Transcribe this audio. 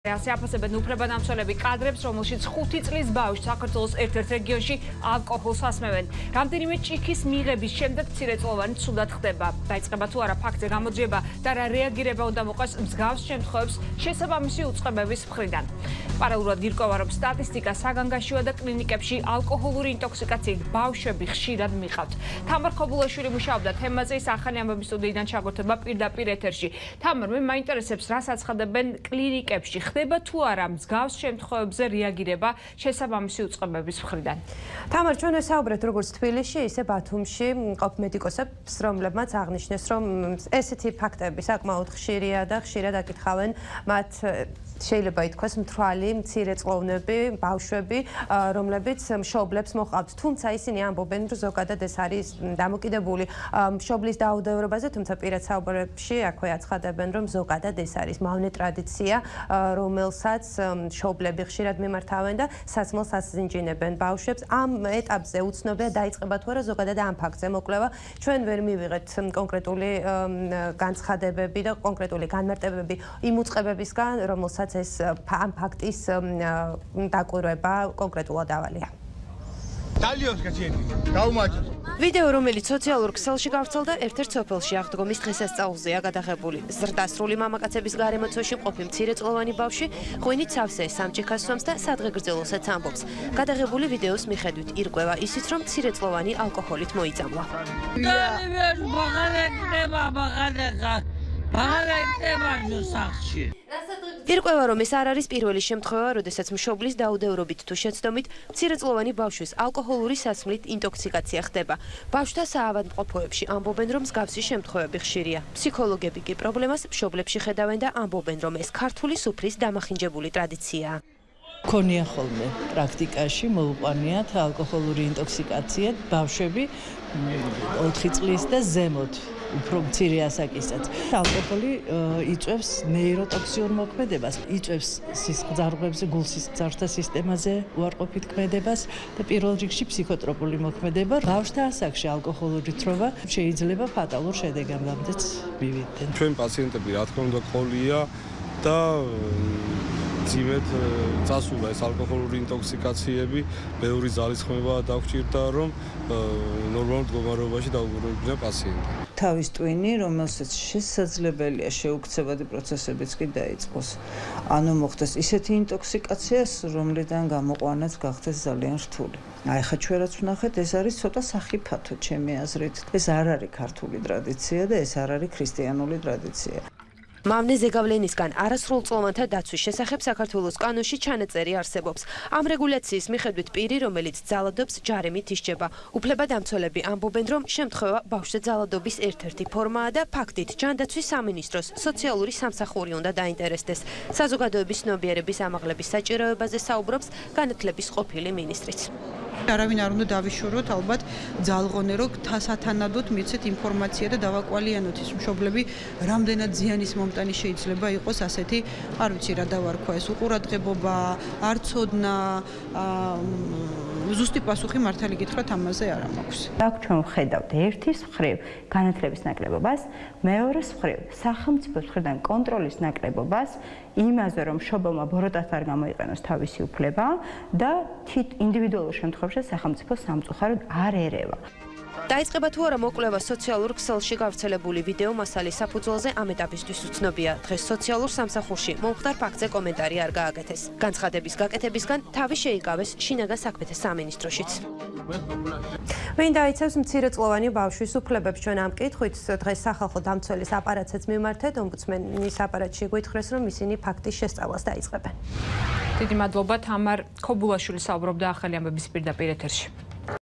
ასე აფასებენ უფლებადამცველები კადრებს, რომელშიც 5 წლის ბავშვი საქართველოს ერთ-ერთ რეგიონში ალკოჰოლს ასმევენ. რამდენიმე ჭიქის მიღების შემდეგ მცირეწლოვანი ცუდად ხდება. დაიწყება თუ არა ფაქტზე გამოძიება და რა რეაგირება უნდა მოყოს მსგავს შემთხვევებს შესაბამისი უწყებების მხრიდან. პარალელურად ირკვევა, რომ სტატისტიკა საგანგაშოა და კლინიკებში ალკოჰოლური ინტოქსიკაციით ბავშვები ხშირად მიყავთ. თამარ ხობულაშვილი მუშაობდა თემაზე, ის ახალი ამბების სტუდიიდან ჩაგორთება პირდაპირ ეთერში. თამარ, მე მაინტერესებს, რას აცხადებენ კლინიკებში. ხდება თუ არა მსგავს შემთხვევებზე რეაგირება შესაბამისი უწყებების მხრიდან. თამარ, ჩვენ ვესაუბრეთ როგორც თბილისში, ისე ბათუმში მყოფ მედიკოსებს, რომლებმაც აღნიშნეს, რომ ესეთი ფაქტები საკმაოდ ხშირია და ხშირად აკითხავენ მათ შეიძლება ითქვას მთვრალი მცირეწლოვნები, ბავშვები, რომლებიც მშობლებს მოჰყავთ. თუმცა ისინი ამბობენ, რომ ზოგადად ეს არის დამოკიდებული მშობლის დაუდევრობაზე, თუმცა პირად საუბრებში აქვე აცხადებენ, რომ ზოგადად ეს არის მავნე ტრადიცია, რომელსაც მშობლები ხშირად მიმართავენ და სასმელს ასინჯინებენ ბავშვებს. ამ ეტაპზე უცნობია დაიწყება თუ არა ზოგადად ამ ფაქტზე მოკვლევა. ჩვენ ვერ მივიღეთ კონკრეტული განცხადებები და კონკრეტული განმარტებები იმ უწყებებისგან, რომელსაც ეს ამ ფაქტის დაკვირვება კონკრეტულად ავალია. ვიდეო, რომელიც სოციალურ ქსელში გავრცელდა, ერთ-ერთ სოფელში აღდგომის დღესასწაულზეა გადაღებული. ზრდასრული მამაკაცების გარემოცვაში მყოფი მცირეწლოვანი ბავშვი ღვინით სავსე სამჭიქას სვამს და სადღეგრძელოსაც ამბობს. გადაღებული ვიდეოს მიხედვით ირკვევა ისიც, რომ მცირეწლოვანი ალკოჰოლით მოიწამლა. ირკვევა, რომ ეს არ არის პირველი შემთხვევა, როდესაც მშობლის დაუდევრობით თუ შეცდომით მცირეწლოვანი ბავშვის ალკოჰოლური სასმლით ინტოქსიკაცია ხდება. ბავშვთა საავადმყოფოებში ამბობენ, რომ მსგავსი შემთხვევები ხშირია. ფსიქოლოგები კი პრობლემას მშობლებში ხედავენ და ამბობენ, რომ ეს ქართული სუფრის დამახინჯებული ტრადიციაა. ქონია ხოლმე პრაქტიკაში მოუყვანიათ ალკოჰოლური ინტოქსიკაცია ბავშვები 4 წლის და ზემოთ. უფრო მცირე ასაკისაც. ალკოჰოლი იწვევს ნეიროტოქსიურ მოქმედებას, იწვევს სისხლძარღვებზე, გულსისხლძარღვთა სისტემაზე უარყოფით ქმედებას და პირველ რიგში ფსიქოტროპული მოქმედება. ბავშვთა ასაკში ალკოჰოლური თროვა შეიძლება ფატალურ შედეგამდეც მივიდნენ. ჩვენ პაციენტები რა თქმა უნდა ყოლია და ძიმედ წასულა ეს ალკოჰოლური ინტოქსიკაციები, ბევრი ძალისხმევა დაგვჭირდა, რომ ნორმალურ მდგომარეობაში დაუბრუნებინა პაციენტი. თავის ტვინი, რომელსაც შესაძლებელია შეუქცევადი პროცესებიც კი დაიწყოს. ანუ მოხდეს ისეთი ინტოქსიკაცია, რომლიდან გამოყვანაც გახდეს ძალიან რთული. აი ხა ჩვენ რაც ვნახეთ, ეს არის ცოტა სახიფათო ჩემი აზრით. ეს არ არის ქართული ტრადიცია და ეს არ არის ქრისტიანული ტრადიცია. მავნე ზეგავლენისგან არასრულწლოვანთა დაცვის შესახებ საქართველოს კანონში ჩანაწერი არსებობს. ამ რეგულაციის მიხედვით პირი, რომელიც ძალადობს, ჯარიმით ისჯება. უფლებადამცველები ამბობენ, რომ შემთხვევა ბავშვზე ძალადობის ერთ-ერთი ფორმაა და ფაქტით ჯანდაცვის სამინისტროს სოციალური სამსახური უნდა დაინტერესდეს. საზოგადოების ცნობიერების ამაღლების საჭიროებაზე საუბრობს განათლების ყოფილი მინისტრიც. არავინ არ უნდა დავიშოროთ, ალბათ ძალღონე, რომ სათანადოდ მიცეთ ინფორმაცია და დავაკვალიანოთ ის მშობლები, რამდენად ზიანის მომტანი შეიძლება იყოს ასეთი, არ ვიცი რა დავარქვა, ეს უყურადღებობა, არ ცოდნა, ზუსტი პასუხი მართალი გითხრათ ამაზე არ მაქვს. აქ ჩვენ ვხედავთ ერთის მხრივ განათლების ნაკლებობას, მეორეს მხრივ სახელმწიფოს მხრიდან კონტროლის ნაკლებობას, იმაზე რომ მშობელმა ბოროტად არ გამოიყენოს თავისი უფლება და ინდივიდუალურ შემთხვევაში სახელმწიფო სამწუხაროდ არ ერევა. დაიწყება თუ არა მოკვლევა სოციალურ ქსელში გავრცელებული ვიდეო მასალის საფუძველზე ამ ეტაპისთვის უცნობია. დღეს სოციალურ სამსახურში მომხდარ ფაქტზე კომენტარი არ გააკეთეს. განცხადების გაკეთებისგან თავი შეიკავეს შინაგან საქმეთა სამინისტროშიც. ვინ დაიცავს მცირეწლოვანი ბავშვის უფლებებს? ჩვენ ამ კითხვით დღეს სახალხო დამცველის აპარატსაც მიმართეთ, ომბუდსმენის აპარატში გვითხრეს, რომ ისინი ფაქტის შესწავლას დაიწყებენ. დიდი მადლობა, თამარ ხობულაშვილი საუბრობდა ახალი ამბების პირდაპირ ეთერში.